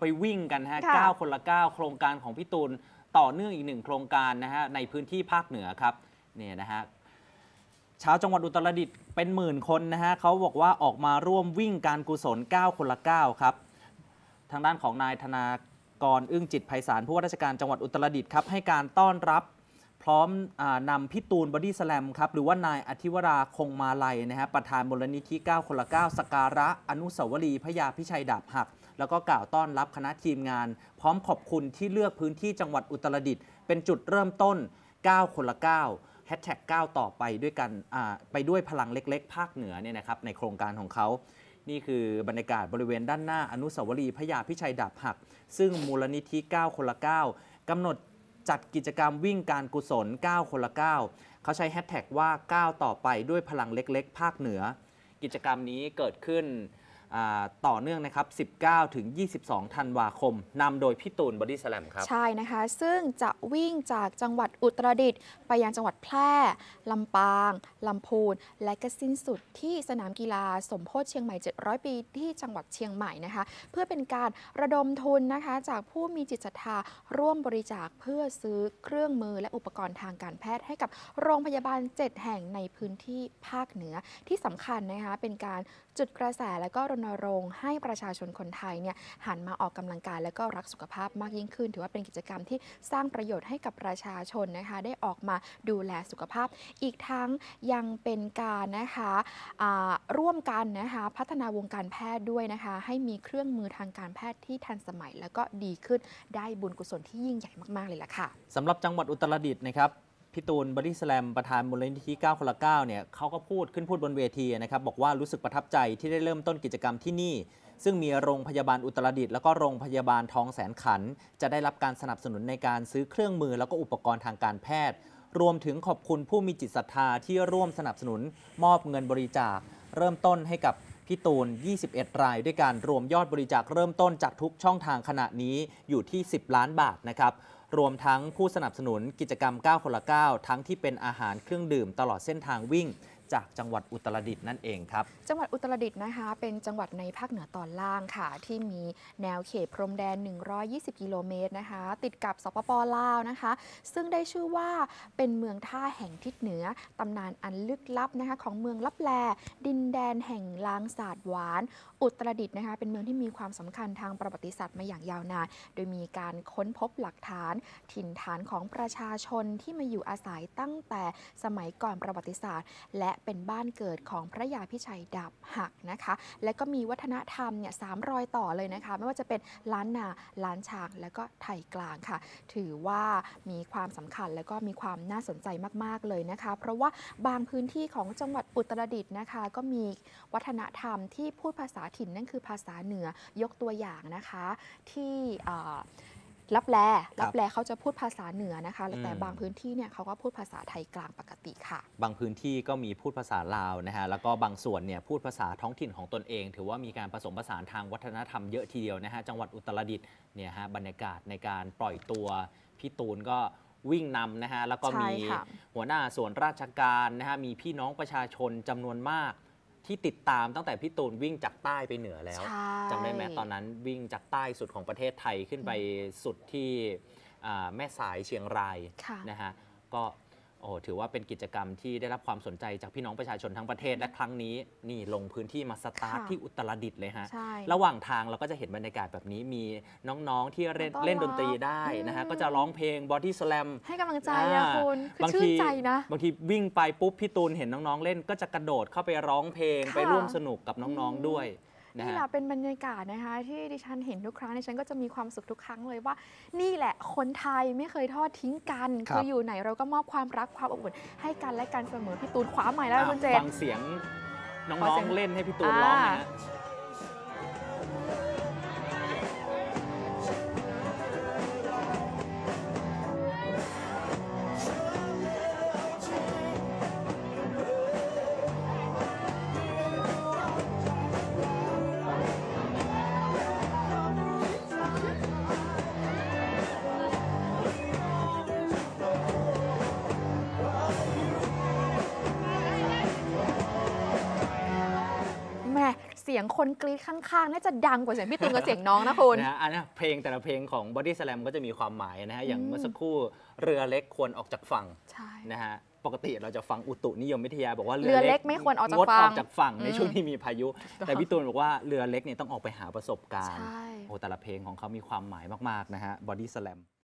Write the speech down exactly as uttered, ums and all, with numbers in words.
ไปวิ่งกันฮะเก้าคนละเก้าโครงการของพี่ตูนต่อเนื่องอีกหนึ่งโครงการนะฮะในพื้นที่ภาคเหนือครับเนี่ยนะฮะชาวจังหวัดอุตรดิตถ์เป็นหมื่นคนนะฮะเขาบอกว่าออกมาร่วมวิ่งการกุศลเก้าคนละเก้าครับทางด้านของนายธนากรอึ้งจิตไพศาลผู้ว่าราชการจังหวัดอุตรดิตถ์ครับให้การต้อนรับพร้อมนำพี่ตูนบอดี้สแลมครับหรือว่านายอธิวราคงมาลัยนะฮะประธานมูลนิธิเก้าคนละเก้าสักการะอนุสาวรีย์พระยาพิชัยดาบหักแล้วก็กล่าวต้อนรับคณะทีมงานพร้อมขอบคุณที่เลือกพื้นที่จังหวัดอุตรดิตถ์เป็นจุดเริ่มต้นเก้าคนละเก้าแฮชแท็กเก้าต่อไปด้วยกันไปด้วยพลังเล็กๆภาคเหนือเนี่ยนะครับในโครงการของเขานี่คือบรรยากาศบริเวณด้านหน้าอนุสาวรีย์พระยาพิชัยดาบหักซึ่งมูลนิธิเก้าคนละเก้ากำหนดจัดกิจกรรมวิ่งการกุศลเก้าคนละเก้าเขาใช้แฮชแท็กว่าเก้าต่อไปด้วยพลังเล็กๆภาคเหนือกิจกรรมนี้เกิดขึ้นต่อเนื่องนะครับสิบเก้าถึงยี่สิบสองธันวาคมนำโดยพี่ตูนบอดี้สแลมครับใช่นะคะซึ่งจะวิ่งจากจังหวัดอุตรดิตถ์ไปยังจังหวัดแพร่ลำปางลำพูนและก็สิ้นสุดที่สนามกีฬาสมโพธิเชียงใหม่เจ็ดร้อยปีที่จังหวัดเชียงใหม่นะคะเพื่อเป็นการระดมทุนนะคะจากผู้มีจิตศรัทธาร่วมบริจาคเพื่อซื้อเครื่องมือและอุปกรณ์ทางการแพทย์ให้กับโรงพยาบาลเจ็ดแห่งในพื้นที่ภาคเหนือที่สำคัญนะคะเป็นการจุดกระแสและก็รณรงค์ให้ประชาชนคนไทยเนี่ยหันมาออกกำลังกายและก็รักสุขภาพมากยิ่งขึ้นถือว่าเป็นกิจกรรมที่สร้างประโยชน์ให้กับประชาชนนะคะได้ออกมาดูแลสุขภาพอีกทั้งยังเป็นการนะคะร่วมกันนะคะพัฒนาวงการแพทย์ด้วยนะคะให้มีเครื่องมือทางการแพทย์ที่ทันสมัยแล้วก็ดีขึ้นได้บุญกุศลที่ยิ่งใหญ่มากๆเลยล่ะค่ะสำหรับจังหวัดอุตรดิตถ์นะครับพี่ตูนบอดี้สแลมประธานมูลนิธิเก้าคนละเก้าเนี่ยเขาก็พูดขึ้นพูดบนเวทีนะครับบอกว่ารู้สึกประทับใจที่ได้เริ่มต้นกิจกรรมที่นี่ซึ่งมีโรงพยาบาลอุตรดิตถ์แล้วก็โรงพยาบาลทองแสนขันจะได้รับการสนับสนุนในการซื้อเครื่องมือแล้วก็อุปกรณ์ทางการแพทย์รวมถึงขอบคุณผู้มีจิตศรัทธาที่ร่วมสนับสนุนมอบเงินบริจาคเริ่มต้นให้กับพี่ตูนยี่สิบเอ็ดรายด้วยการรวมยอดบริจาคเริ่มต้นจากทุกช่องทางขณะนี้อยู่ที่สิบล้านบาทนะครับรวมทั้งผู้สนับสนุนกิจกรรมเก้าคนละเก้าทั้งที่เป็นอาหารเครื่องดื่มตลอดเส้นทางวิ่งจากจังหวัดอุตรดิตถ์นั่นเองครับจังหวัดอุตรดิตถ์นะคะเป็นจังหวัดในภาคเหนือตอนล่างค่ะที่มีแนวเขตพรมแดนหนึ่งร้อยยี่สิบกิโลเมตรนะคะติดกับสปป.ลาวนะคะซึ่งได้ชื่อว่าเป็นเมืองท่าแห่งทิศเหนือตำนานอันลึกลับนะคะของเมืองลับแลดินแดนแห่งลางสาดหวานอุตรดิตถ์นะคะเป็นเมืองที่มีความสำคัญทางประวัติศาสตร์มาอย่างยาวนานโดยมีการค้นพบหลักฐานถิ่นฐานของประชาชนที่มาอยู่อาศัยตั้งแต่สมัยก่อนประวัติศาสตร์และเป็นบ้านเกิดของพระยาพิชัยดาบหักนะคะและก็มีวัฒนธรรมเนี่ยสามรอยต่อเลยนะคะไม่ว่าจะเป็นล้านนาล้านช้างและก็ไทยกลางค่ะถือว่ามีความสำคัญและก็มีความน่าสนใจมากๆเลยนะคะเพราะว่าบางพื้นที่ของจังหวัดอุตรดิตถ์นะคะก็มีวัฒนธรรมที่พูดภาษาถิ่นนั่นคือภาษาเหนือยกตัวอย่างนะคะที่ลับแลลับแลเขาจะพูดภาษาเหนือนะคะแต่บางพื้นที่เนี่ยเขาก็พูดภาษาไทยกลางปกติค่ะบางพื้นที่ก็มีพูดภาษาลาวนะฮะแล้วก็บางส่วนเนี่ยพูดภาษาท้องถิ่นของตนเองถือว่ามีการผสมผสานทางวัฒนธรรมเยอะทีเดียวนะฮะจังหวัดอุตรดิตถ์เนี่ยฮะบรรยากาศในการปล่อยตัวพี่ตูนก็วิ่งนำนะฮะแล้วก็มีหัวหน้าส่วนราชการนะฮะมีพี่น้องประชาชนจำนวนมากที่ติดตามตั้งแต่พี่ตูนวิ่งจากใต้ไปเหนือแล้วจำได้ไหมตอนนั้นวิ่งจากใต้สุดของประเทศไทยขึ้นไปสุดที่แม่สายเชียงรายนะฮะก็โอ้ถือว่าเป็นกิจกรรมที่ได้รับความสนใจจากพี่น้องประชาชนทั้งประเทศและครั้งนี้นี่ลงพื้นที่มาสตาร์ทที่อุตรดิตถ์เลยฮะระหว่างทางเราก็จะเห็นบรรยากาศแบบนี้มีน้องๆที่เล่นเล่นดนตรีได้นะฮะก็จะร้องเพลงบอดี้สแลมให้กำลังใจนะคุณคือชื่นใจนะบางทีวิ่งไปปุ๊บพี่ตูนเห็นน้องๆเล่นก็จะกระโดดเข้าไปร้องเพลงไปร่วมสนุกกับน้องๆด้วยนี่แหละเป็นบรรยากาศนะคะที่ดิฉันเห็นทุกครั้งดิฉันก็จะมีความสุขทุกครั้งเลยว่านี่แหละคนไทยไม่เคยทอดทิ้งกันคืออยู่ไหนเราก็มอบความรักความอบอุ่นให้กันและกันเสมอพี่ตูนขวาใหม่แล้วคุณเจนฟังเสียงน้องๆเล่นให้พี่ตูนร้องนะเสีสียงคนกรี๊ดข้างๆน่าจะดังกว่าเสียงพี่ตูนกับเสียงน้องนะคุณนะฮะอันนี้เพลงแต่ละเพลงของ Body Slam ก็จะมีความหมายนะฮะอย่างอืมเมื่อสักครู่เรือเล็กควรออกจากฝั่งใช่นะฮะปกติเราจะฟังอุตุนิยมวิทยาบอกว่าเรือเล็กไม่ควรออกจากงดฝั่งออกจากฝั่งในอืมช่วงที่มีพายุถูกต้องแต่พี่ตูนบอกว่าเรือเล็กเนี่ยต้องออกไปหาประสบการณ์ใช่โอ้แต่ละเพลงของเขามีความหมายมากๆนะฮะ Body Slam